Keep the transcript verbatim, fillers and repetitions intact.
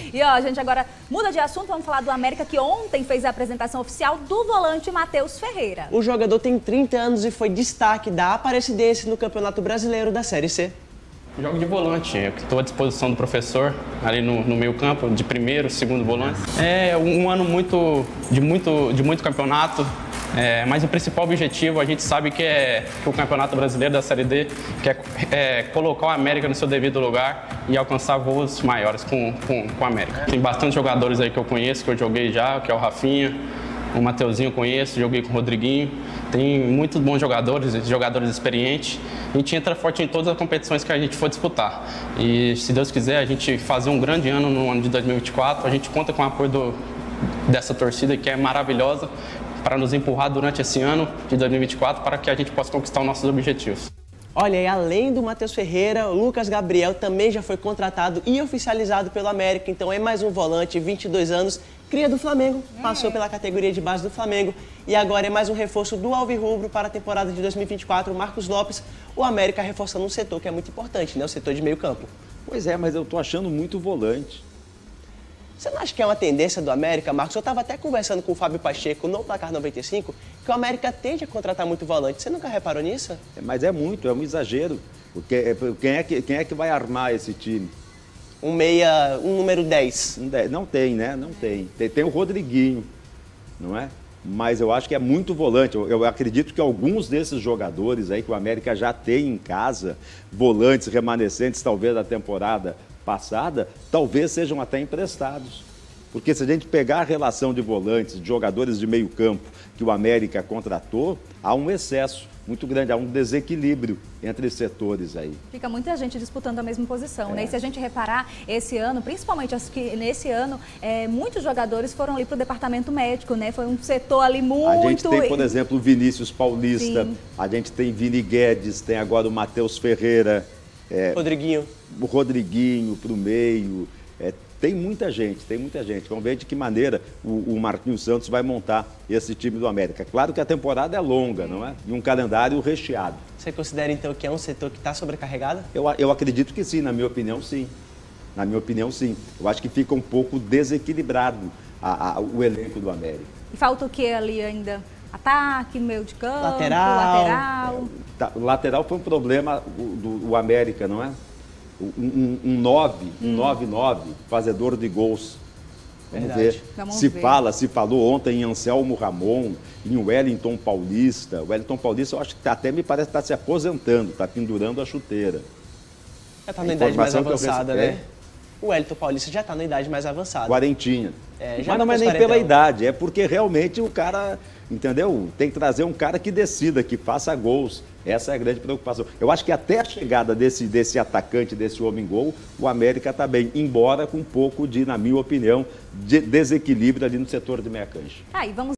E ó, a gente agora muda de assunto, vamos falar do América, que ontem fez a apresentação oficial do volante Matheus Ferreira. O jogador tem trinta anos e foi destaque da Aparecidense no Campeonato Brasileiro da Série C. Jogo de volante, eu estou à disposição do professor ali no, no meio campo, de primeiro, segundo volante. É um ano muito, de, muito, de muito campeonato, é, mas o principal objetivo a gente sabe que é que o Campeonato Brasileiro da Série D quer é, colocar o América no seu devido lugar e alcançar voos maiores com, com, com o América. Tem bastante jogadores aí que eu conheço, que eu joguei já, que é o Rafinha, o Mateuzinho eu conheço, joguei com o Rodriguinho. Tem muitos bons jogadores, jogadores experientes. A gente entra forte em todas as competições que a gente for disputar. E, se Deus quiser, a gente fazer um grande ano no ano de dois mil e vinte e quatro. A gente conta com o apoio do, dessa torcida, que é maravilhosa, para nos empurrar durante esse ano de dois mil e vinte e quatro, para que a gente possa conquistar os nossos objetivos. Olha, e além do Matheus Ferreira, o Lucas Gabriel também já foi contratado e oficializado pelo América. Então é mais um volante, vinte e dois anos, cria do Flamengo, passou pela categoria de base do Flamengo e agora é mais um reforço do Alvirrubro para a temporada de dois mil e vinte e quatro. O Marcos Lopes, o América reforçando um setor que é muito importante, né? O setor de meio campo. Pois é, mas eu tô achando muito volante. Você não acha que é uma tendência do América, Marcos? Eu estava até conversando com o Fábio Pacheco no Placar noventa e cinco, que o América tende a contratar muito volante. Você nunca reparou nisso? É, mas é muito, é um exagero. Porque, quem, é que, quem é que vai armar esse time? Um meia, um número dez. Um dez. Não tem, né? Não tem. tem. Tem o Rodriguinho, não é? Mas eu acho que é muito volante. Eu, eu acredito que alguns desses jogadores aí que o América já tem em casa, volantes remanescentes talvez da temporada passada, talvez sejam até emprestados. Porque se a gente pegar a relação de volantes, de jogadores de meio campo que o América contratou, há um excesso muito grande, há um desequilíbrio entre setores aí. Fica muita gente disputando a mesma posição, é. né? E se a gente reparar, esse ano, principalmente acho que nesse ano, é, muitos jogadores foram ali para o departamento médico, né? Foi um setor ali muito... A gente tem, por exemplo, o Vinícius Paulista, Sim. A gente tem Vini Guedes, tem agora o Matheus Ferreira, é, Rodriguinho. O Rodriguinho para o meio. É, tem muita gente, tem muita gente. Vamos ver de que maneira o, o Marquinhos Santos vai montar esse time do América. Claro que a temporada é longa, não é? E um calendário recheado. Você considera, então, que é um setor que está sobrecarregado? Eu, eu acredito que sim, na minha opinião, sim. Na minha opinião, sim. Eu acho que fica um pouco desequilibrado a, a, o elenco do América. E falta o que ali ainda? Ataque, meio de campo, lateral. lateral. É, tá, o lateral foi um problema do, do América, não é? Um nove, um nove nove, fazedor de gols. Vamos Verdade. ver. Vamos se ver. fala, se falou ontem em Anselmo Ramon, em Wellington Paulista. O Wellington Paulista, eu acho que até me parece que está se aposentando, está pendurando a chuteira. Já está na idade mais avançada, recebi, né? O Wellington Paulista já está na idade mais avançada. Quarentinha. É, já Mas não é nem quarentão. pela idade, é porque realmente o cara, entendeu? Tem que trazer um cara que decida, que faça gols. Essa é a grande preocupação. Eu acho que até a chegada desse, desse atacante, desse homem-gol, o América está bem, embora com um pouco de, na minha opinião, de desequilíbrio ali no setor de meia cancha. Aí, vamos